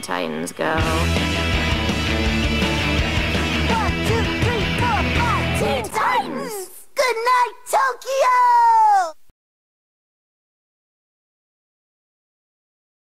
Titans go. 1, 2, 3, 4, 5, Teen Titans! Good night, Tokyo!